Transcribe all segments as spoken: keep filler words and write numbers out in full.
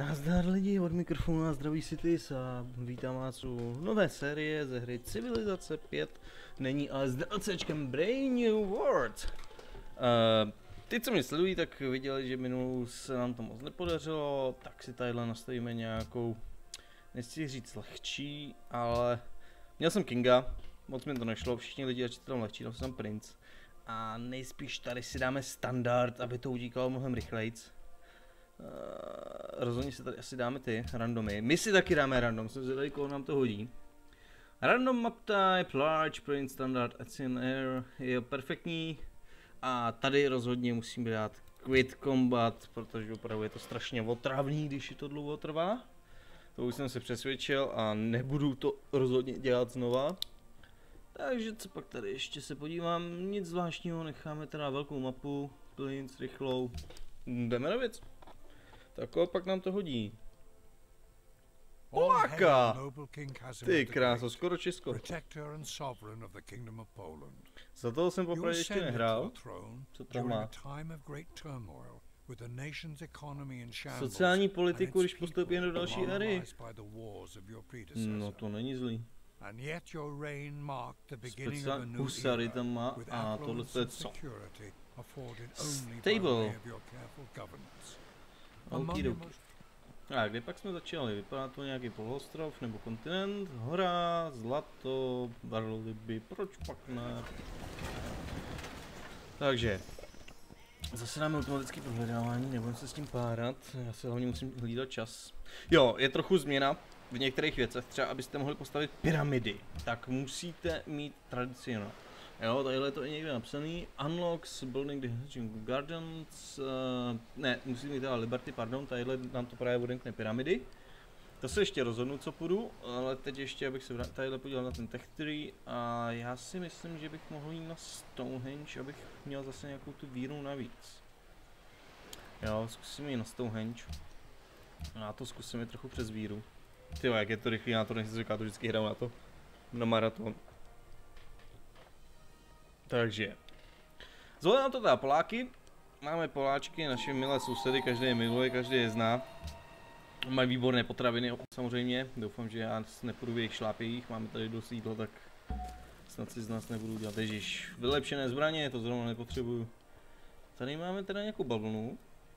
Nazdar lidi, od mikrofonu a zdraví Cities a vítám vás u nové série ze hry Civilizace pět. Není ale s DLCčkem Brave New World. Uh, ty, co mě sledují, tak viděli, že minulou se nám to moc nepodařilo, tak si tadyhle nastavíme nějakou, nechci říct lehčí, ale měl jsem Kinga, moc mi to nešlo, všichni lidi začali tam lehčí, dal jsem Prince. A nejspíš tady si dáme standard, aby to utíkalo mnohem rychlejc. Uh, rozhodně si tady asi dáme ty randomy. My si taky dáme random, jsem zvědavý, koho nám to hodí. Random map type, large, print, standard, as in air je perfektní. A tady rozhodně musím dát quit combat, protože opravdu je to strašně otravný, když je to dlouho trvá. To už jsem se přesvědčil a nebudu to rozhodně dělat znova. Takže co pak tady ještě se podívám, nic zvláštního, necháme teda velkou mapu, plync, rychlou. Jdeme na věc. Tak pak nám to hodí. Poláka! Ty kráso, skoro Česko. Za toho jsem poprvé ještě nehrál. Co tam má? Sociální politiku, když postoupí do další éry. No to není zlý. Speciální husary tam má a tohle to je co? Stable. Okidoki. A kde pak jsme začali? Vypadá to nějaký poloostrov nebo kontinent? Hora, zlato, barliby, proč pak ne? Takže zase dáme automatické prohledávání, nebudeme se s tím párat, já se hlavně musím hlídat čas. Jo, je trochu změna v některých věcech, třeba abyste mohli postavit pyramidy, tak musíte mít tradicionál. Jo, tadyhle je to i někde napsaný. Unlocks building the gardens. Uh, ne, musím mít teda Liberty, pardon, tadyhle nám to právě odenkne pyramidy. To se ještě rozhodnu, co půjdu, ale teď ještě, abych se tadyhle podíval na ten tech tree. A já si myslím, že bych mohl jít na Stonehenge, abych měl zase nějakou tu víru navíc. Jo, zkusím jít na Stonehenge. Já to zkusím je trochu přes víru. Tyjo, jak je to rychlý, já to nechci říkat, to vždycky hraju na to. Na maraton. Takže, zvolím nám to teda Poláky, máme Poláčky, naše milé sousedy, každý je miluje, každý je zná. Mají výborné potraviny samozřejmě, doufám, že já nepůjdu v jejich šlápějích, máme tady dost jídla, tak snad si z nás nebudu dělat. Ježiš, vylepšené zbraně, to zrovna nepotřebuju. Tady máme teda nějakou bavlnu,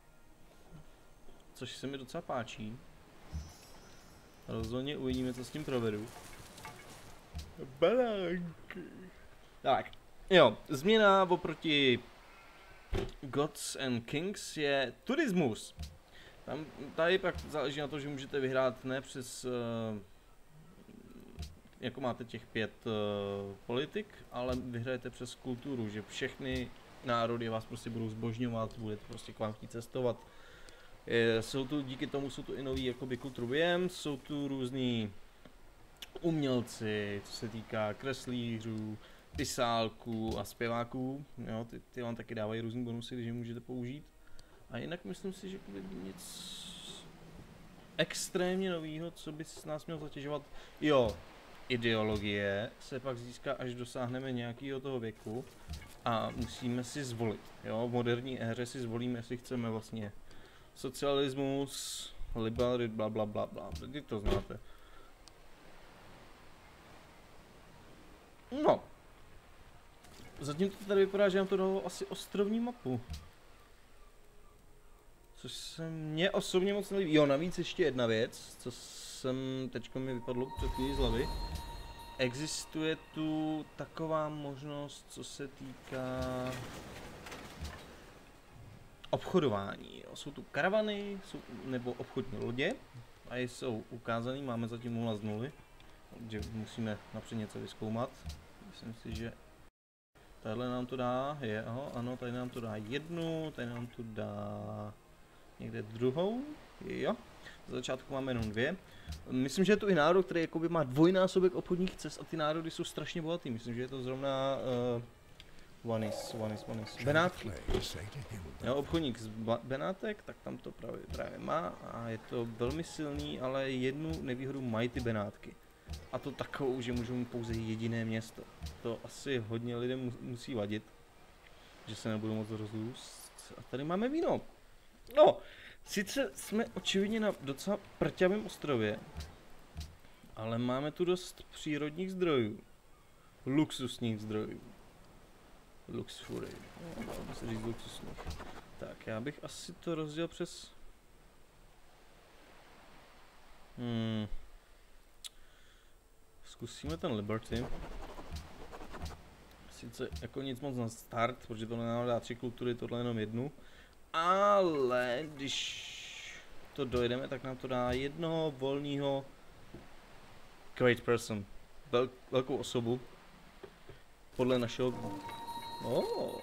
což se mi docela páčí. Rozhodně uvidíme, co s tím provedu. Banánky. Tak. Jo, změna oproti Gods and Kings je turismus. Tam, tady pak záleží na to, že můžete vyhrát ne přes, uh, jako máte těch pět uh, politik, ale vyhrajete přes kulturu, že všechny národy vás prostě budou zbožňovat, budete prostě k vám chtít cestovat. Je, jsou tu, díky tomu jsou tu i nový jakoby kulturu během, jsou tu různý umělci, co se týká kreslířů, pisálků a zpěváků, jo, ty, ty vám taky dávají různý bonusy, když je můžete použít. A jinak myslím si, že nic extrémně novýho, co by nás mělo zatěžovat. Jo, ideologie se pak získá, až dosáhneme nějakého toho věku a musíme si zvolit. Jo, v moderní éře si zvolíme, jestli chceme vlastně socialismus, liberty, bla bla bla bla, vy to znáte. No. Zatím to tady vypadá, že nám to dalo asi ostrovní mapu. Což se mně osobně moc nelíbí. Jo, navíc ještě jedna věc, co jsem teďko mi vypadlo před chvílí z hlavy. Existuje tu taková možnost, co se týká obchodování. Jo, jsou tu karavany, jsou, nebo obchodní lodě. A jsou ukázaný, máme zatím nula z nuly. Takže musíme napřed něco vyzkoumat. Myslím si, že tadyhle nám to dá, je, aha, ano, tady nám to dá jednu, tady nám to dá někde druhou, jo. Za začátku máme jenom dvě. Myslím, že je tu i národ, který jakoby má dvojnásobek obchodních cest a ty národy jsou strašně bohatý. Myslím, že je to zrovna uh, Vanis, Vanis, Vanis, Benátky. Jo, obchodník z Benátek, tak tam to právě, právě má a je to velmi silný, ale jednu nevýhodu mají ty Benátky. A to takovou, že můžou mít pouze jediné město. To asi hodně lidem musí vadit, že se nebudou moc rozrůst. A tady máme víno. No, Sice jsme očividně na docela prťavém ostrově, ale máme tu dost přírodních zdrojů. Luxusních zdrojů. Luxury. No, dalo by se říct luxusních. Tak, já bych asi to rozdělil přes... Hmm. Zkusíme ten Liberty. Sice jako nic moc na start, protože to nám dá tři kultury, tohle jenom jednu. Ale když to dojedeme, tak nám to dá jednoho volného great person. Vel, velkou osobu. Podle našeho... Oh.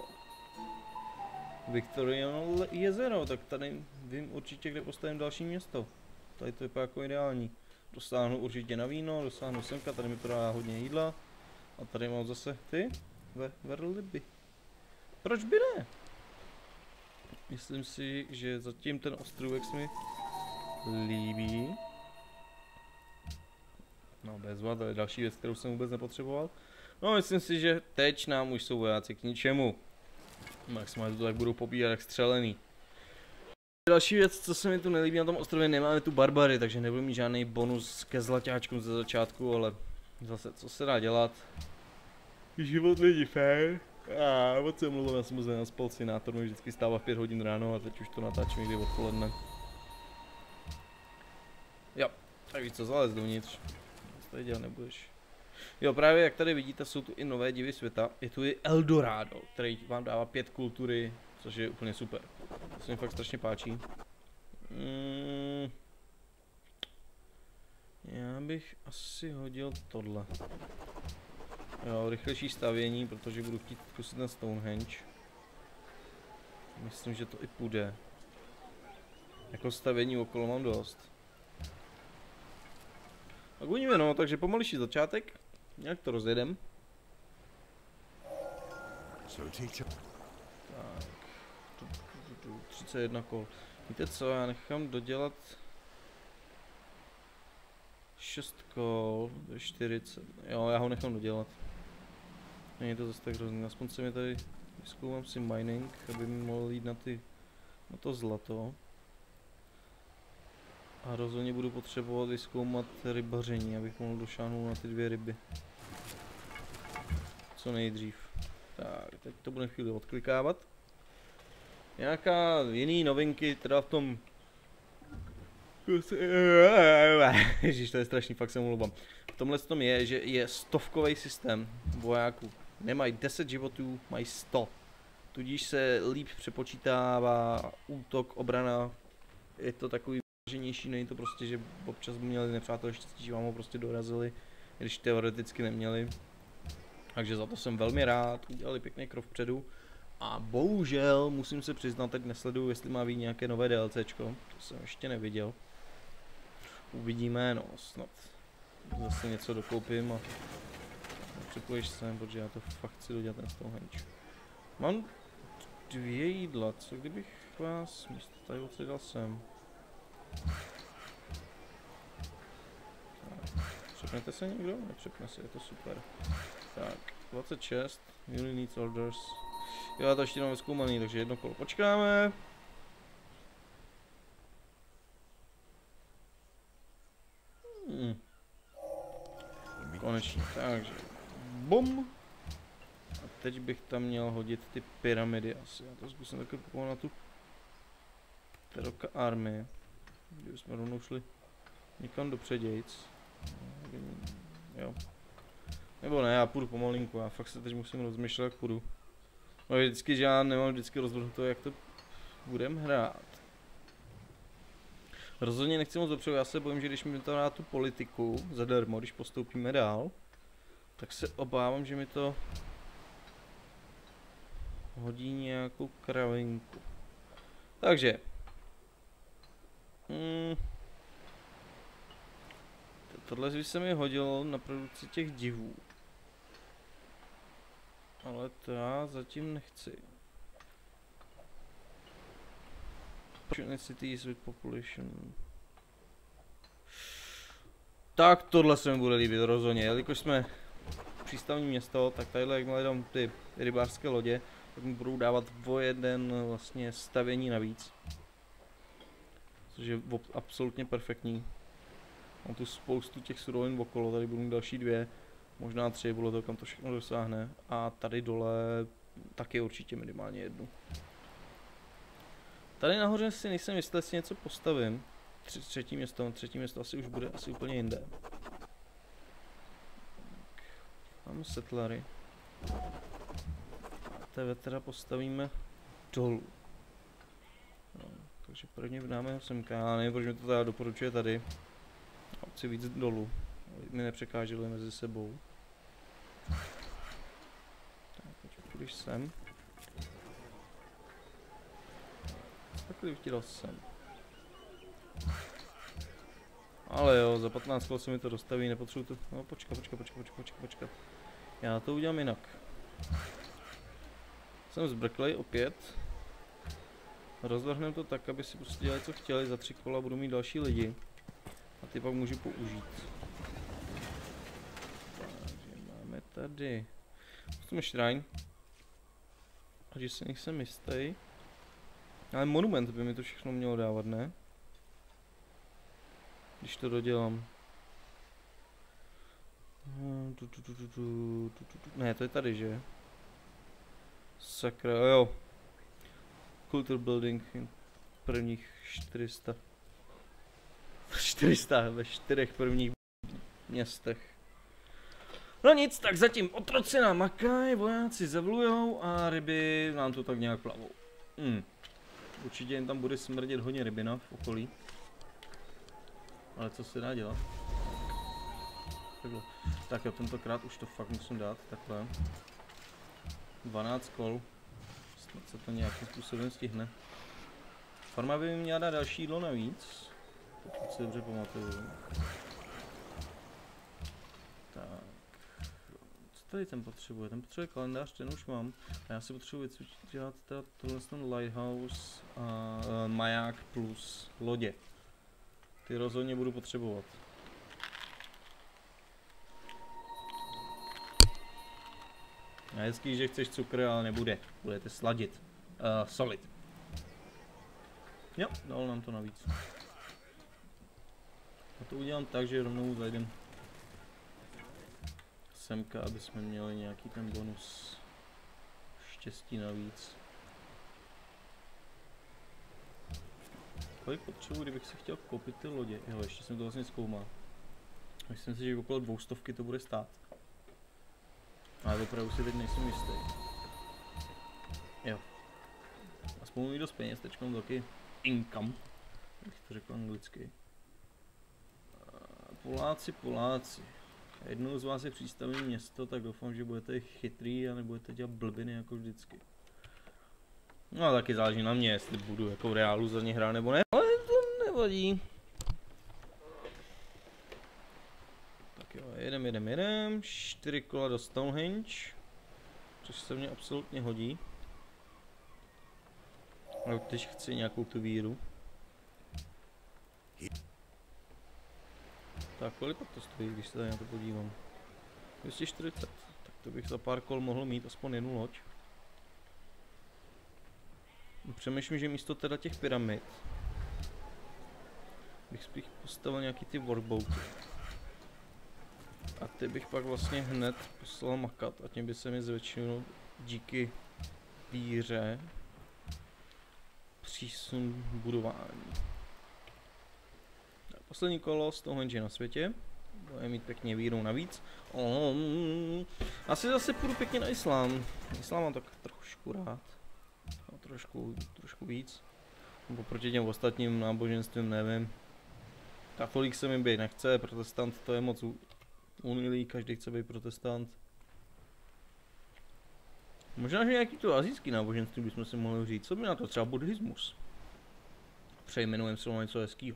Victoriano jezero, tak tady vím určitě, kde postavím další město. Tady to je jako ideální. Dosáhnu určitě na víno, dosáhnu semka, tady mi to dá hodně jídla. A tady mám zase ty ve velryby. Proč by ne? Myslím si, že zatím ten ostrůvek se mi líbí. No bezva, to je další věc, kterou jsem vůbec nepotřeboval. No myslím si, že teď nám už jsou vojáci k ničemu. Maximálně to tak budou pobírat jak střelený. Další věc, co se mi tu nelíbí na tom ostrově, nemáme tu barbary, takže nebudu mít žádný bonus ke zlaťáčkům ze začátku, ale zase, co se dá dělat? Život není fér. A moc se mluvím, já jsem moc nenaspal, Sinátor mi vždycky stává v pět hodin ráno a teď už to natáčím někdy odpoledne. Jo, tak víš co, zalez dovnitř. Co tady dělat nebudeš. Jo, právě jak tady vidíte, jsou tu i nové divy světa. Je tu i Eldorado, který vám dává pět kultury, což je úplně super. To se mi fakt strašně páčí. Mm. Já bych asi hodil tohle. Jo, rychlejší stavění, protože budu chtít zkusit ten Stonehenge. Myslím, že to i půjde. Jako stavění okolo mám dost. Tak uvidíme, no, takže pomalejší začátek. Nějak to rozjedem. Tak. třicet jedna kol. Víte co, já nechám dodělat šest kol, to je čtyřicet. Jo, já ho nechám dodělat. Není to zase tak hrozný, aspoň se mi tady vyzkoumám si mining, aby mi mohl jít na ty, na to zlato. A rozhodně budu potřebovat vyzkoumat rybaření, abych mohl došáhnout na ty dvě ryby. Co nejdřív. Tak, teď to budeme chvíli odklikávat. Nějaká jiný novinky, teda v tom... Ježiš, to je strašný, fakt se mluvám. V tomhle tom je, že je stovkový systém vojáků. Nemají deset životů, mají sto. Tudíž se líp přepočítává útok, obrana. Je to takový váženější, není to prostě, že občas by měli nepřátelé štěstí, že vám ho prostě dorazili, když teoreticky neměli. Takže za to jsem velmi rád, udělali pěkný krok vpředu. A bohužel musím se přiznat, tak nesleduju, jestli má být nějaké nové DLCčko, to jsem ještě neviděl. Uvidíme, no snad zase něco dokoupím a připojíš sem, protože já to fakt chci dodělat ten Stonehenge. Mám dvě jídla, co kdybych vás místo tady odsedal sem. Tak, přepnete se někdo? Nepřepne se, je to super. Tak, dvacet šest, Unit needs orders. Jo, já to ještě mám zkoumaný, takže jedno kolo počkáme. Hmm. Konečně, takže bum. A teď bych tam měl hodit ty pyramidy asi. Já to zkusím takhle kupovat na tu Teroka army. Kdyby jsme rovnou šli někam do předějc. Jo. Nebo ne, já půjdu pomalinku, já fakt se teď musím rozmýšlet, jak půjdu. No vždycky, že já nemám vždycky rozvrhnuto, jak to budeme hrát. Rozhodně nechci moc dopředu, já se bojím, že když mi to dá tu politiku zadarmo, když postoupíme dál, tak se obávám, že mi to hodí nějakou kravinku. Takže. Hmm. Tohle by se mi hodilo na produkci těch divů. Ale to já zatím nechci. Cities with population. Tak tohle se mi bude líbit rozhodně, jelikož jsme přístavní město, tak tadyhle jakmile dám ty rybářské lodě, tak mi budou dávat o jeden vlastně stavění navíc. což je absolutně perfektní. Mám tu spoustu těch surovin okolo, tady budu mít další dvě, možná tři, bylo to kam to všechno dosáhne. A tady dole taky určitě minimálně jednu. Tady nahoře si nejsem jistý, jestli něco postavím. Tři, třetí město, třetí město asi už bude asi úplně jinde. Máme settlery. Tebe teda postavíme dolů. No, takže prvně dáme semka, já nevím, proč mi to teda doporučuje tady. Chci víc dolů, mi nepřekáželi mezi sebou. Tak, teď půjdeš sem. Takhle vtěl sem. Ale jo, za patnáct kol se mi to dostaví, nepotřebuji to. No počkat, počkat, počkat, počkat, počkat, počkat. Já to udělám jinak. Jsem zbrklej opět. Rozvrhneme to tak, aby si prostě dělali, co chtěli. Za tři kola budu mít další lidi. A ty pak můžu použít. Takže máme tady. Pustíme shrine. Takže si nejsem jistý. Ale monument by mi to všechno mělo dávat, ne? Když to dodělám. Ne, to je tady, že? Sakra, jo. Culture building prvních čtyři sta. čtyři sta ve čtyřech prvních městech. No nic, tak zatím otroci nám makají, vojáci zavlujou a ryby nám to tak nějak plavou. Hmm. Určitě jen tam bude smrdět hodně rybina v okolí. Ale co se dá dělat? Takhle. Tak jo, tentokrát už to fakt musím dát, takhle. dvanáct kol. Snad se to nějakým způsobem stihne. Farma by mi měla dát další jídlo navíc. Pokud si dobře pamatuju. Tak. Co tady ten potřebuje? Ten potřebuje kalendář, ten už mám. A já si potřebuji vycvičit, dělat teda tohle ten lighthouse a uh, maják plus lodě. Ty rozhodně budu potřebovat. A hezký, že chceš cukr, ale nebude. Budete sladit. Uh, solit. Jo, dal nám to navíc. A to udělám tak, že rovnou zajdem semka, aby jsme měli nějaký ten bonus štěstí navíc. Kolik potřebuji, kdybych si chtěl koupit ty lodě? Jo, ještě jsem to vlastně zkoumal. Myslím si, že okolo dvoustovky to bude stát. Ale opravdu si teď nejsem jistý. Jo. Aspoň mi dost peněz, teď mám taky income, jak to řekl anglicky. Poláci, Poláci. Jednou z vás je přístavní město, tak doufám, že budete chytrý a nebudete dělat blbiny jako vždycky. No a taky záleží na mě, jestli budu jako v reálu za ně hrát nebo ne, ale to nevadí. Tak jo, jedem, jedem, jedem. Čtyři kola do Stonehenge, což se mně absolutně hodí. Ale teď chci nějakou tu víru. Tak kolik to stojí, když se tady na to podívám? dvě stě čtyřicet, tak to bych za pár kol mohl mít aspoň jednu loď. Přemýšlím, že místo teda těch pyramid bych spíš postavil nějaký ty workboaty. A ty bych pak vlastně hned poslal makat a tím by se mi zvětšilo díky víře přísun budování. Tak, poslední kolo z toho na světě. Bude mít pěkně víru navíc. Um, asi zase půjdu pěkně na islám. Islám mám tak trošku rád. No, trošku, trošku víc. Nebo proti těm ostatním náboženstvím nevím. Katolik se mi být nechce, protestant to je moc unilý, každý chce být protestant. Možná, že nějaký to asijský náboženství bychom si mohli říct. Co by na to třeba buddhismus? Přejmenujeme se něco hezkýho.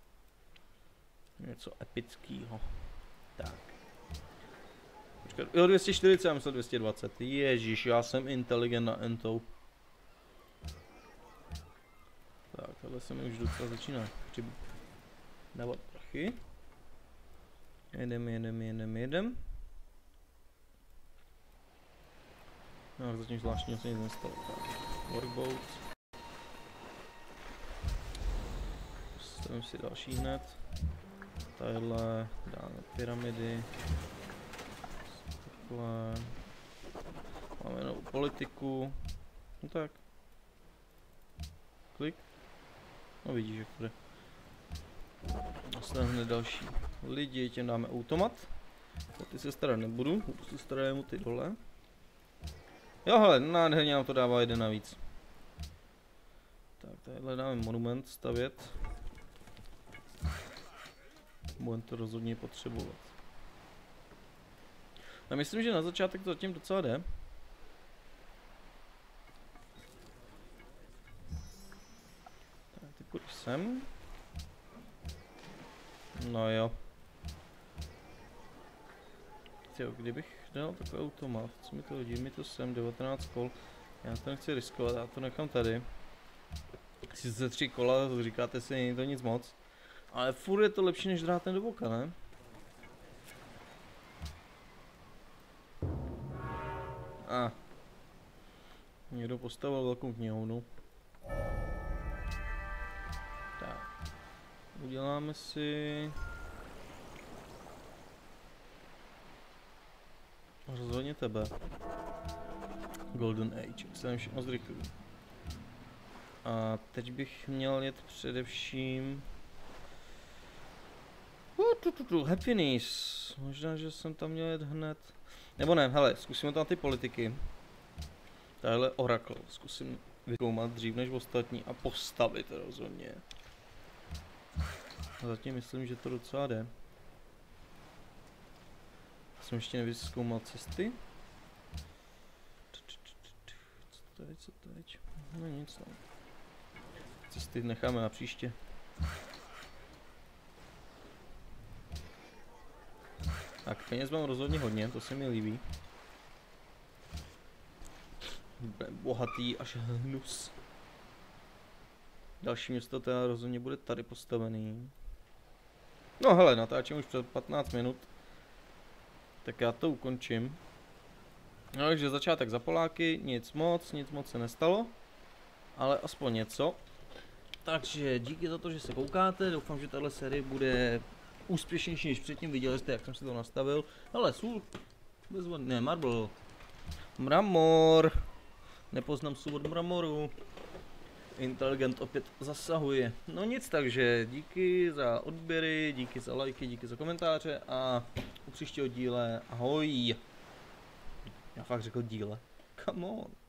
Něco epického. Tak. Počkat, jo, dvě stě čtyřicet, já myslel dvě stě dvacet. Ježíš, já jsem inteligent na entou. Tak, tohle se mi už docela začíná dávat prachy. Jedem, jedem, jedem, jedem. No, zatím zvláštního se nic nestalo. Tak, workboat. Stavím si další hned. Tadyhle dáme pyramidy. Takhle. Máme novou politiku. No tak. Klik. No vidíš, jak bude. Dostaneme hned další lidi, těm dáme automat. O ty se starat nebudu, budu se starat jenom ty dole. Jo hele, nádherně nám to dává jeden navíc. Tak, tadyhle dáme monument stavět. Budeme to rozhodně potřebovat. A myslím, že na začátek to zatím docela jde. Tak, ty půjdeš sem. No jo. Tyjo, kdybych dal takový automat, co mi to hodí, mi to sem, devatenáct kol. Já to nechci riskovat, já to nechám tady. Sice tři kola, říkáte si, není to nic moc. Ale furt je to lepší, než drát ten do boka, ne? A. Ah. Někdo postavil velkou knihovnu. Tak. Uděláme si... Rozhodně tebe. Golden Age, jak se tam všechno zrychlí. A teď bych měl jet především... Uh, tu, tu, tu, happiness. Možná, že jsem tam měl jet hned. Nebo ne, hele, zkusíme tam ty politiky. Tahle Oracle, zkusím vykoumat dřív než ostatní a postavit rozhodně. A zatím myslím, že to docela jde. Jsem ještě nevyzkoumal cesty. Co teď, co teď? No nic, no. Cesty necháme na příště. Tak, peněz mám rozhodně hodně, to se mi líbí. Bohatý až hnus. Další město teda rozhodně bude tady postavený. No hele, natáčím už před patnáct minut. Tak já to ukončím. No takže začátek za Poláky, nic moc, nic moc se nestalo. Ale aspoň něco. Takže díky za to, že se koukáte, doufám, že tahle série bude úspěšnější než předtím, viděli jste, jak jsem si to nastavil. Hele, sůl, bezvod, ne, marble, mramor, nepoznám sůl od mramoru, Inteligent opět zasahuje. No nic, takže díky za odběry, díky za lajky, díky za komentáře a u příštího díle ahoj. Já fakt řekl díle, come on.